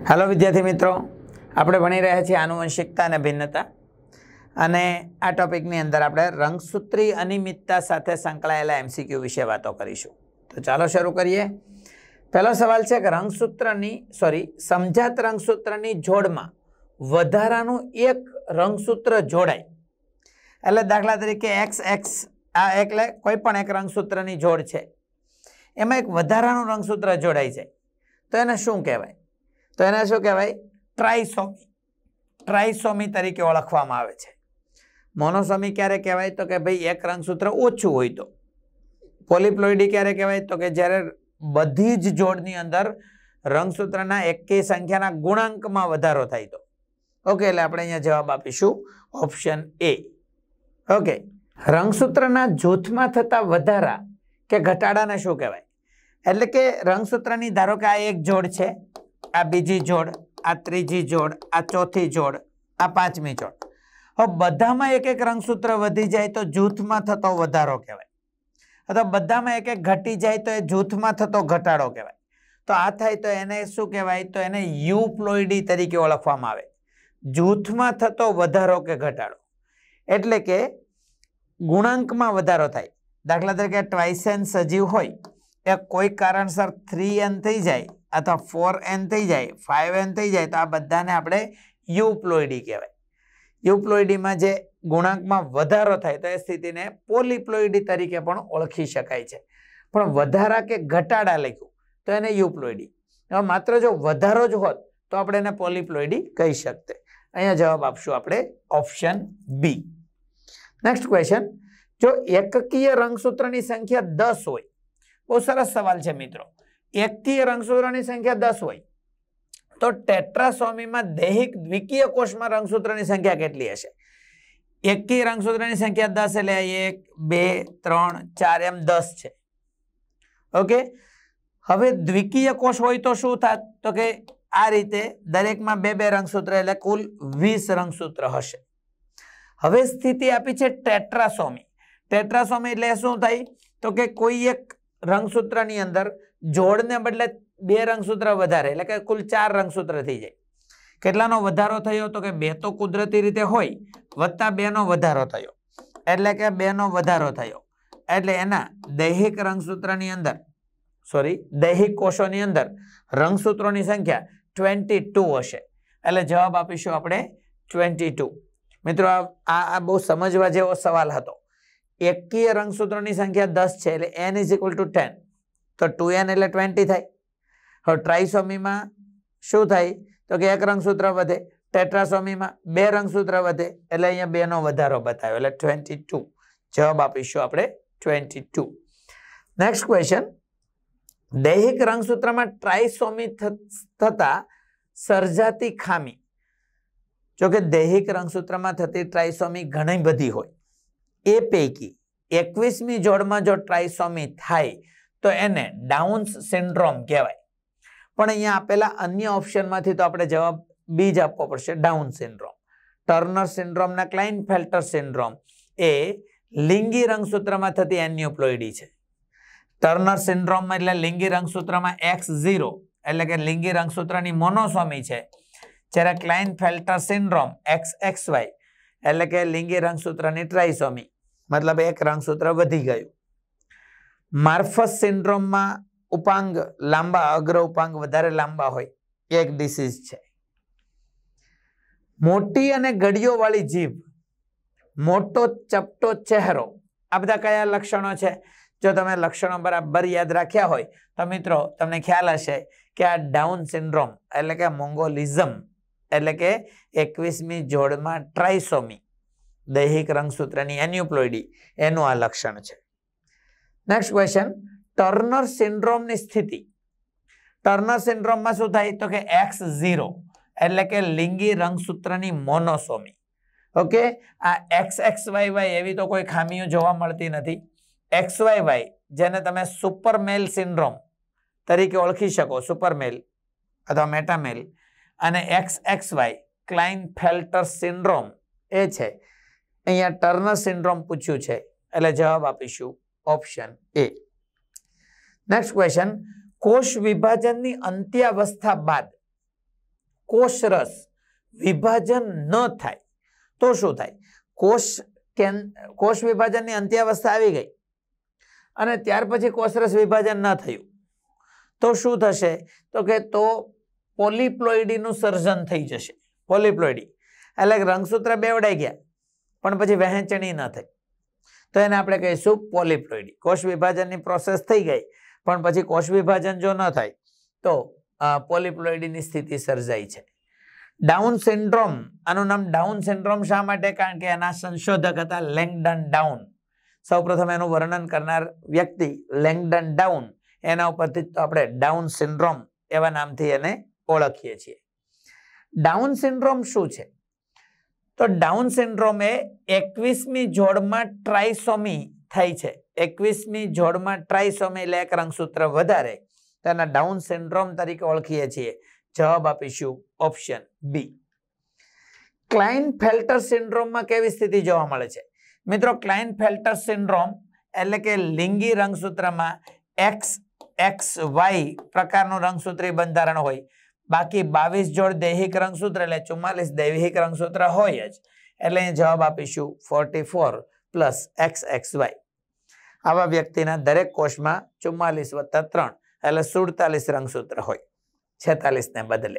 Hello विद्यार्थी मित्रों, આપણે ભણી રહ્યા છીએ આનુવંશિકતા અને ભિન્નતા અને આ ટોપિકની અંદર આપણે રંગસૂત્રી અનિયમિતતા સાથે સંકળાયેલા એમસીક્યુ વિશે વાતો કરીશું. તો ચાલો શરૂ કરીએ. પહેલો સવાલ છે કે સમજાત રંગસૂત્રની જોડમાં વધારાનું એક રંગસૂત્ર જોડાય. એટલે દાખલા તરીકે XX આ એટલે કોઈ પણ એક રંગસૂત્રની જોડ છે, એમાં એક વધારાનું રંગસૂત્ર જોડાય છે, તો એને શું કહેવાય? તો એને શું કહેવાય? ટ્રાઇસોમી. ટ્રાઇસોમી તરીકે ઓળખવામાં આવે છે. મોનોસોમી ક્યારે કહેવાય? તો કે ભાઈ એક રંગસૂત્ર ઓછું હોય તો. પોલિપ્લોઇડી ક્યારે કહેવાય? તો કે જ્યારે બધી જ જોડની અંદર રંગસૂત્રના એકી સંખ્યાના ગુણાંકમાં વધારો થાય તો. ઓકે, એટલે આપણે અહીંયા જવાબ આપીશું ઓપ્શન એ. ઓકે, રંગસૂત્રના જૂથમાં થતા વધારા કે ઘટાડાને શું કહેવાય? એટલે કે રંગસૂત્રની ધારો કે આ એક જોડ છે, આ બીજી જોડ, આ ત્રીજી જોડ, આ ચોથી જોડ, આ પાંચમી જોડ. હવે બધામાં એક એક રંગસૂત્ર વધી જાય તો જૂથમાં થતો વધારો કહેવાય, અથવા બધામાં એક એક ઘટી જાય તો એ જૂથમાં થતો ઘટાડો કહેવાય. તો આ થાય તો એને શું કહેવાય? તો એને યુપ્લોઇડી તરીકે ઓળખવામાં આવે. જૂથમાં થતો વધારો કે ઘટાડો એટલે કે ગુણાંકમાં વધારો થાય. દાખલા તરીકે ટ્વાઇસેન સજીવ હોય, એ કોઈ કારણસર 3n થઈ જાય અથવા 4n થઈ જાય, 5n થઈ જાય, તો આ બધાને આપણે યુપ્લોઇડી કહેવાય. યુપ્લોઇડીમાં જે ગુણાંકમાં વધારો થાય તો એ સ્થિતિને પોલિપ્લોઇડી તરીકે પણ ઓળખી શકાય છે. પણ વધારા કે ઘટાડા લખ્યું તો એને યુપ્લોઇડી. હવે માત્ર જો વધારો જ હોત તો આપણે એને પોલિપ્લોઇડી કહી શકતે. અહીંયા જવાબ આપશું આપણે ઓપ્શન બી. નેક્સ્ટ ક્વેશ્ચન, જો એકકીય રંગસૂત્રની સંખ્યા 10 હોય, બહુ સરસ સવાલ છે મિત્રો. એકકીય રંગસૂત્રની સંખ્યા 10 હોય તો ટેટ્રાસોમીમાં દૈહિક દ્વિકીય કોષમાં રંગસૂત્રની સંખ્યા કેટલી હશે? એકકીય રંગસૂત્રની સંખ્યા 10 એટલે 1 2 3 4 એમ 10 છે. ઓકે, હવે દ્વિકીય કોષ હોય તો શું થાત? તો કે આ રીતે દરેકમાં 2 રંગસૂત્ર એટલે કુલ 20 રંગસૂત્ર હશે. હવે સ્થિતિ આપી છે ટેટ્રાસોમી. ટેટ્રાસોમી એટલે શું થાય? તો કે કોઈ એક રંગસૂત્રની અંદર જોડને બદલે 2 રંગસૂત્ર વધારે એટલે કે કુલ 4 રંગસૂત્ર થઈ જાય. કેટલાનો વધારો થયો? તો કે 2 તો કુદરતી રીતે હોય, વત્તા 2 નો વધારો થયો એટલે કે 2 નો વધારો થયો એટલે એના દૈહિક રંગસૂત્રની અંદર દૈહિક કોષોની અંદર રંગસૂત્રોની સંખ્યા 22 હશે. એટલે જવાબ આપીશું આપણે 22. મિત્રો આ બહુ સમજવા જેવો સવાલ હતો. એકકીય રંગસૂત્રોની સંખ્યા 10 છે એટલે n = 10, તો 2n એટલે 20 થાય. હવે ટ્રાઇસોમીમાં શું થાય? તો કે એક રંગસૂત્ર વધે. ટેટ્રાસોમીમાં 2 રંગસૂત્ર વધે એટલે અહીંયા 2 નો વધારો બતાવ્યો એટલે 22. જવાબ આપીશું આપણે 22. નેક્સ્ટ ક્વેશ્ચન, દૈહિક રંગસૂત્રમાં ટ્રાઇસોમી થતા સર્જાતી ખામી. જો કે દૈહિક રંગસૂત્રમાં થતી ટ્રાઇસોમી ઘણી બધી હોય, એ પૈકી 21મી જોડમાં જો ટ્રાઇસોમી થાય તો એને ડાઉન્સ સિન્ડ્રોમ કહેવાય. પણ અહીંયા આપેલા અન્ય ઓપ્શનમાંથી તો આપણે જવાબ બી જ આપવો પડશે, ડાઉન સિન્ડ્રોમ. ટર્નર સિન્ડ્રોમ ના ક્લાઇનફેલ્ટર સિન્ડ્રોમ એ લિંગી રંગસૂત્રમાં થતી એન્યુપ્લોઇડી છે. ટર્નર સિન્ડ્રોમ એટલે લિંગી રંગસૂત્રમાં X0 એટલે કે લિંગી રંગસૂત્રની મોનોસોમી છે, જ્યારે ક્લાઇનફેલ્ટર સિન્ડ્રોમ XXY એટલે કે લિંગી રંગસૂત્રની ટ્રાઇસોમી, મતલબ એક રંગસૂત્ર વધી ગયું. માર્ફસ સિન્ડ્રોમમાં ઉપાંગ લાંબા, અગ્ર ઉપાંગ વધારે લાંબા હોય, એક ડિસીઝ છે. મોટી અને ગળીઓ વાળી જીભ, મોટો ચપટો ચહેરો, આ બધા કયા લક્ષણો છે? જો તમે લક્ષણો બરાબર યાદ રાખ્યા હોય તો મિત્રો તમને ખ્યાલ હશે કે આ ડાઉન સિન્ડ્રોમ એટલે કે મોંગોલિઝમ એટલે કે 21મી જોડમાં ટ્રાઇસોમી, દૈહિક રંગસૂત્રની એન્યુપ્લોઇડી, એનું આ લક્ષણ છે. નેક્સ્ટ ક્વેશ્ચન, ટર્નર સિન્ડ્રોમની સ્થિતિ. ટર્નર સિન્ડ્રોમમાં શું થાય? તો કે X0 એટલે કે લિંગી રંગસૂત્રની મોનોસોમી. ઓકે, આ XXYY એવી તો કોઈ ખામીઓ જોવા મળતી નથી. XYY જેને તમે સુપરમેલ સિન્ડ્રોમ તરીકે ઓળખી શકો, સુપરમેલ અથવા મેટામેલ, અને XXY ક્લાઇનફેલ્ટર સિન્ડ્રોમ એ છે. અહીંયા ટર્નર સિન્ડ્રોમ પૂછ્યું છે એટલે જવાબ આપીશું ઓપ્શન એ. નેક્સ્ટ ક્વેશ્ચન, કોષ વિભાજનની અંત્યાવસ્થા બાદ કોષરસ વિભાજન ન થાય તો શું થાય? કોષ વિભાજનની અંત્યાવસ્થા આવી ગઈ અને ત્યાર પછી કોષરસ વિભાજન ન થયું તો શું થશે? તો કે પોલિપ્લોઇડીનું સર્જન થઈ જશે. પોલિપ્લોઇડી એટલે રંગસૂત્ર બેવડાઈ ગયા પણ પછી વહેંચણી ન થઈ તો એને આપણે કહીશું પોલિપ્લોઇડી. કોષ વિભાજનની પ્રોસેસ થઈ ગઈ પણ પછી કોષ વિભાજન જો ન થાય તો પોલિપ્લોઇડીની સ્થિતિ સર્જાઈ છે. ડાઉન સિન્ડ્રોમ, આનું નામ ડાઉન સિન્ડ્રોમ શા માટે? કારણ કે એના સંશોધક હતા લેંગડન ડાઉન. સૌપ્રથમ એનું વર્ણન કરનાર વ્યક્તિ લેંગડન ડાઉન, એના ઉપરથી આપણે ડાઉન સિન્ડ્રોમ એવા નામથી એને ઓળખીએ છીએ. ડાઉન સિન્ડ્રોમ શું છે? તો ડાઉન સિન્ડ્રોમ એ 21મી જોડમાં ટ્રાઇસોમી થાય છે. 21મી જોડમાં ટ્રાઇસોમી એટલે એક રંગસૂત્ર વધારે, તેના ડાઉન સિન્ડ્રોમ તરીકે ઓળખીએ છીએ. જવાબ આપીશું ઓપ્શન બી. ક્લાઇનફેલ્ટર સિન્ડ્રોમમાં કેવી સ્થિતિ જોવા મળે છે? મિત્રો, ક્લાઇનફેલ્ટર સિન્ડ્રોમ એટલે કે લિંગી રંગસૂત્રમાં XXY પ્રકારનું રંગસૂત્રી બંધારણ હોય, બાકી 22 જોડ દૈહિક રંગસૂત્ર એટલે 44 દૈહિક રંગસૂત્ર હોય જ. એટલે જવાબ આપીશું 44 પ્લસ XXY. આવા વ્યક્તિના દરેક કોષમાં 44+3 એટલે 47 રંગસૂત્ર હોય, 46 ને બદલે.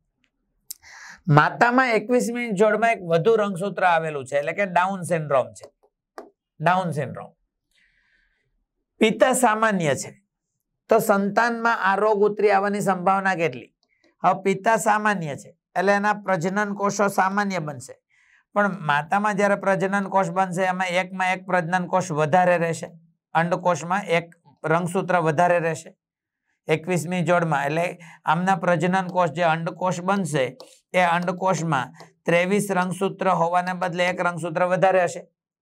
માતામાં 21મી જોડમાં એક વધુ રંગસૂત્ર આવેલું છે એટલે કે ડાઉન સિન્ડ્રોમ છે. Down syndrome. પિતા સામાન્ય છે તો સંતાનમાં આ રોગ ઉતરી આવવાની સંભાવના કેટલી? હવે પિતા સામાન્ય છે એટલે એના પ્રજનન કોષો સામાન્ય બનશે, પણ માતામાં જ્યારે પ્રજનન કોષ બનશે એમાં એકમાં એક પ્રજનન કોષ વધારે રહેશે, અંડકોષમાં એક રંગસૂત્ર વધારે રહેશે 21મી જોડમાં. એટલે આમના પ્રજનન કોષ જે અંડકોષ બનશે એ અંડકોષમાં 23 રંગસૂત્ર હોવાને બદલે એક રંગસૂત્ર વધારે હશે.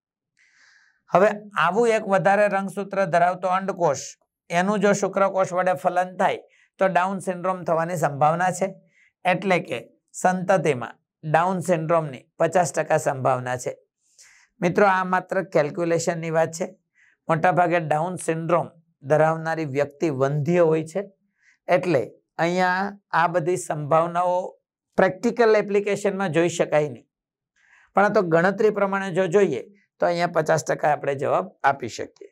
હવે આવું એક વધારે રંગસૂત્ર ધરાવતો અંડકોષ એનું જો શુક્રકોષ વડે ફલન થાય તો ડાઉન સિન્ડ્રોમ થવાની સંભાવના છે. એટલે કે સંતતિમાં ડાઉન સિન્ડ્રોમની 50% સંભાવના છે. મિત્રો, આ માત્ર કેલ્ક્યુલેશનની વાત છે. મોટાભાગે ડાઉન સિન્ડ્રોમ ધરાવનારી વ્યક્તિ વંધ્ય હોય છે, એટલે અહીંયા આ બધી સંભાવનાઓ પ્રેક્ટિકલ એપ્લિકેશનમાં જોઈ શકાય નહીં, પણ આ તો ગણતરી પ્રમાણે જો જોઈએ તો અહીંયા 50% આપણે જવાબ આપી શકીએ.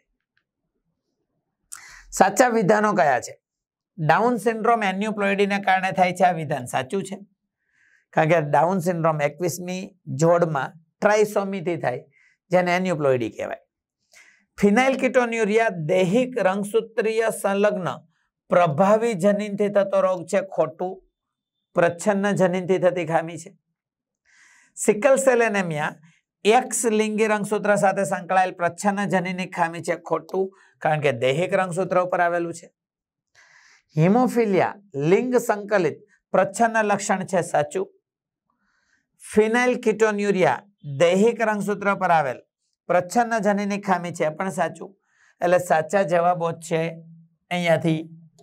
સાચા વિધાનો કયા છે? ડાઉન સિન્ડ્રોમ એન્યુપ્લોઇડીને કારણે થાય છે. આ વિધાન સાચું છે, કારણ કે ડાઉન સિન્ડ્રોમ 21મી જોડમાં ટ્રાઇસોમીથી થાય, જેને એન્યુપ્લોઇડી કહેવાય. ફિનાઇલકીટોન્યુરિયા દૈહિક રંગસૂત્રીય સંલગ્ન પ્રભાવી જનીનથી થતો રોગ છે. ખોટું. પ્રચ્છન્ન જનીનથી થતી ખામી છે. સિકલ સેલ એનેમિયા X લિંગી રંગસૂત્ર સાથે સંકળાયેલ પ્રચ્છન્ન જનીનની ખામી છે. ખોટું, કારણ કે દૈહિક રંગસૂત્ર ઉપર આવેલું છે. હિમોફિલિયા લિંગ સંકલિત પ્રચ્છન્ન લક્ષણ છે. સાચું. ફિનાઇલકીટોન્યુરિયા દૈહિક રંગસૂત્ર પર આવેલ પ્રચ્છન્ન જનીનની ખામી છે, પણ સાચું. એટલે સાચા જવાબો છે અહીંયાથી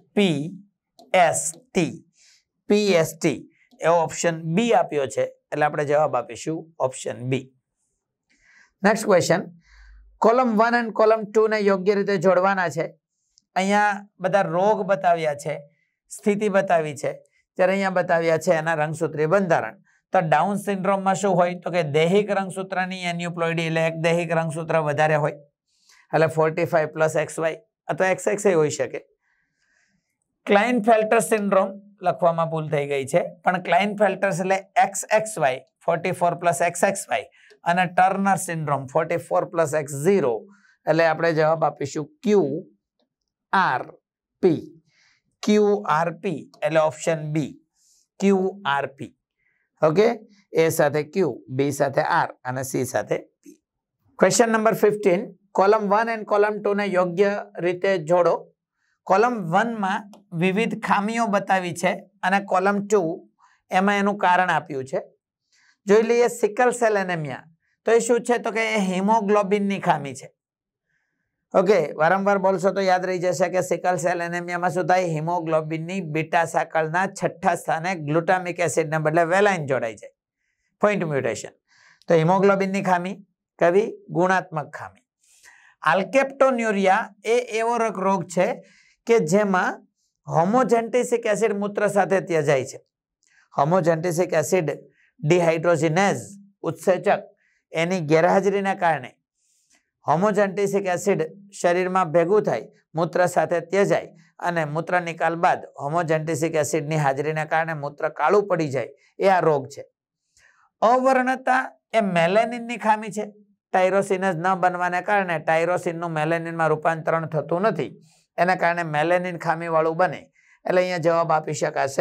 PST એવો ઓપ્શન બી આપ્યો છે, એટલે આપણે જવાબ આપીશું option B. Next question, column 1 અને કોલમ 2 ને યોગ્ય રીતે જોડવાના છે. અહીંયા બધા રોગ બતાવ્યા છે, સ્થિતિ બતાવી છે, ત્યારે અહીંયા બતાવ્યા છે એના રંગસૂત્રીય બંધારણ. તો ડાઉન સિન્ડ્રોમમાં શું હોય? તો કે દૈહિક રંગસૂત્રની એન્યુપ્લોઇડી એટલે એક દૈહિક રંગસૂત્ર વધારે હોય, એટલે 45 + XY અથવા XX હોઈ શકે. ક્લાઇનફેલ્ટર સિન્ડ્રોમ લખવામાં ભૂલ થઈ ગઈ છે, પણ ક્લાઇનફેલ્ટર એટલે XXY 44 + XXY અને ટર્નર સિન્ડ્રોમ 44 + X0, એટલે આપણે જવાબ આપીશું QRP એટલે option B QRP. Okay, A સાથે Q, B સાથે R અને C સાથે P. ક્વેશ્ચન નંબર 15, કોલમ 1 અને કોલમ 2 ને યોગ્ય રીતે જોડો. કોલમ 1 માં વિવિધ ખામીઓ બતાવી છે અને કોલમ 2 એમાં એનું કારણ આપ્યું છે. જોઈ લઈએ સિકલ સેલ એનેમિયા. તો એ શું છે? તો કે એ હિમોગ્લોબિનની ખામી છે. ઓકે, વારંવાર બોલશો તો યાદ રહી જશે કે સિકલ સેલ એનેમિયામાં શું થાય? હિમોગ્લોબિનની બીટા સાંકળના 6થા સ્થાને ગ્લુટામિક એસિડને બદલે વેલાઇન જોડાઈ જાય, પોઈન્ટ મ્યુટેશન. તો હિમોગ્લોબિનની ખામી કવી ગુણાત્મક ખામી. આલ્કેપ્ટોન્યુરિયા એ એવો રોગ છે કે જેમાં હોમોજેન્ટિસિક એસિડ મૂત્ર સાથે ત્યજાય છે. હોમોજેન્ટિસિક એસિડ ડિહાઇડ્રોજિનેઝ ઉત્સેચક એની ગેરહાજરીના કારણે હોમોજેન્ટિસિક એસિડ શરીરમાં ભેગું થાય, મૂત્ર સાથે ત્યજાય અને મૂત્ર નિકાલ બાદ હોમોજેન્ટિસિક એસિડની હાજરીના કારણે મૂત્ર કાળું પડી જાય, એ આ રોગ છે. અવર્ણતા એ મેલેનિનની ખામી છે. ટાયરોસિનેઝ ન બનવાને કારણે ટાયરોસિનનું મેલેનિનમાં રૂપાંતરણ થતું નથી, એના કારણે મેલેનિન ખામી વાળું બને. એટલે અહીંયા જવાબ આપી શકાશે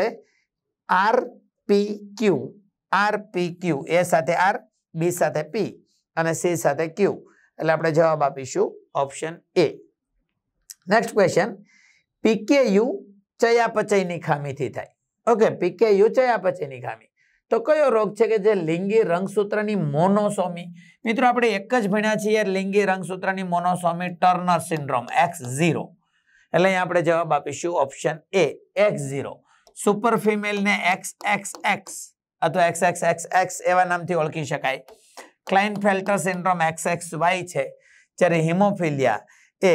RPQ. RPQ, A સાથે R, B સાથે P અને C સાથે Q. એટલે આપણે જવાબ આપીશું option A. Next question, PKU ચયાપચયની ખામીથી થાય. ઓકે, PKU ચયાપચયની ખામી. તો કયો રોગ છે કે જે લિંગી રંગસૂત્રની મોનોસોમી? મિત્રો આપણે એક જ ભણ્યા છીએ લિંગી રંગસૂત્રની મોનોસોમી, ટર્નર સિન્ડ્રોમ X0. એટલે અહીંયા આપણે જવાબ આપીશું option A, X0. Super female ને XXX અથવા XXXX એવા નામથી ઓળખી શકાય. ક્લાઇનફેલ્ટર સિન્ડ્રોમ XXY છે. જ્યારે હિમોફિલિયા એ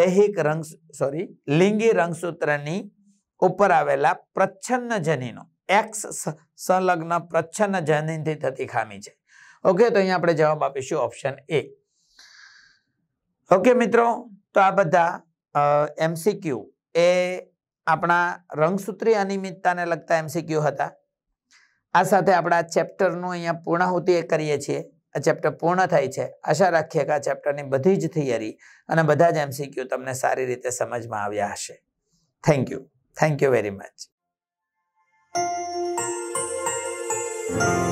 લિંગી રંગસૂત્રની ઉપર આવેલા પ્રચ્છન્ન જનીનો X સંલગ્ન પ્રચ્છન્ન જનીનથી થતી ખામી છે. ઓકે, તો અહીંયા આપણે જવાબ આપીશું ઓપ્શન A. ઓકે મિત્રો, તો આ બધા MCQ એ આપણા રંગસૂત્રીય અનિયમિતતાને લગતા MCQ હતા. આ સાથે આપણા ચેપ્ટરનું અહીંયા પૂર્ણાહુતિ કરીએ છીએ. આ ચેપ્ટર પૂર્ણ થાય છે. આશા રાખીએ કે આ ચેપ્ટરની બધી જ થિયરી અને બધા જ MCQ તમને સારી રીતે સમજમાં આવ્યા હશે. Thank you very much.